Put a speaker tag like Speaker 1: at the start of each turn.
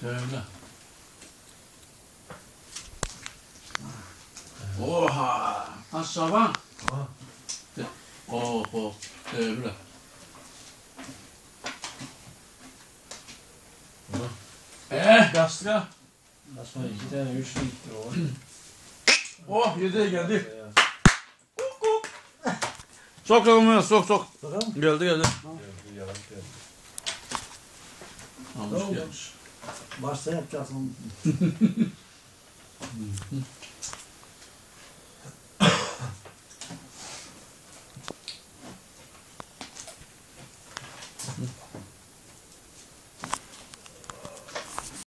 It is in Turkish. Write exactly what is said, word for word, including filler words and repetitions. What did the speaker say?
Speaker 1: Öyle. Oha! Aşağı. Oh oh. Öyle. Eh, gastra.
Speaker 2: Nasıl iki tane üçlü gitti o.
Speaker 1: Oh, yedeğe geldi. Sok kalmıyor, sok sok.
Speaker 2: Bakalım.
Speaker 1: Geldi geldi.
Speaker 2: Geldi, yavaş geldi.
Speaker 1: Almış
Speaker 2: Tamam.
Speaker 1: gelmiş.
Speaker 2: Başta yapacaksın.